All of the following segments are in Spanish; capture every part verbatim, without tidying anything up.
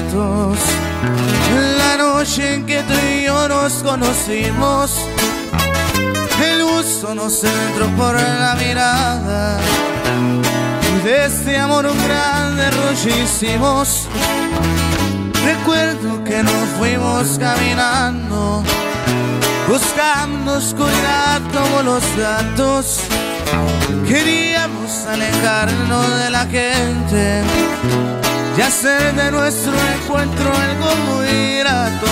gatos. La noche en que tú y yo nos conocimos, el gusto nos entró por la mirada. De este amor un grande rollo hicimos. Recuerdo que nos fuimos caminando, buscando oscuridad como los gatos. Queríamos alejarnos de la gente y hacer de nuestro encuentro algo muy grato.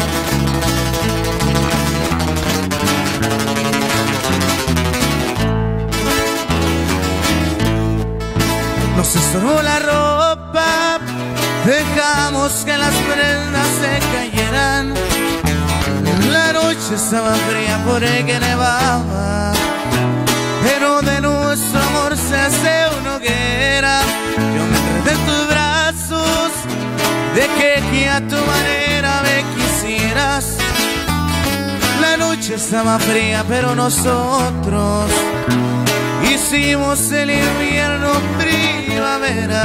Nos estorbó la ropa, dejamos que las prendas se cayeran. La noche estaba fría porque nevaba, pero de nuestro amor se hace una hoguera. Yo me enredé en tus brazos, dejé que a tu manera me quisieras. La noche estaba fría, pero nosotros hicimos el invierno primavera.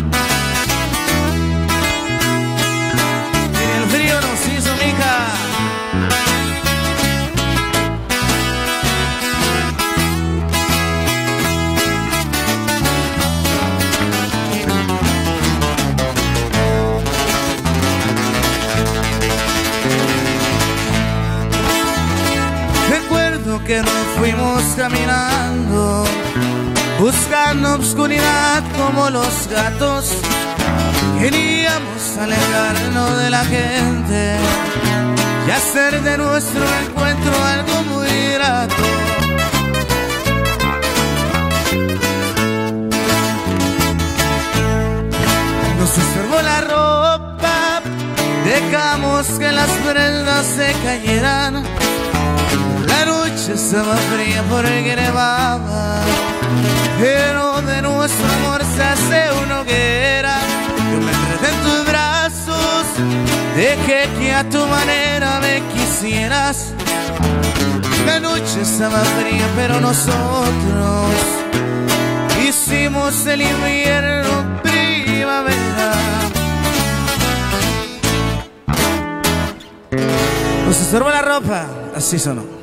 Y el frío nos hizo, mija. Recuerdo que nos fuimos caminando, buscando obscuridad como los gatos. Queríamos alejarnos de la gente y hacer de nuestro encuentro algo muy grato. Nos estorbó la ropa, dejamos que las prendas se cayeran. La noche estaba fría porque nevaba, pero de nuestro amor se hace una hoguera. Yo me enredé en tus brazos, dejé que a tu manera me quisieras. La noche estaba fría, pero nosotros hicimos el invierno primavera. Nos estorbó la ropa, así sonó.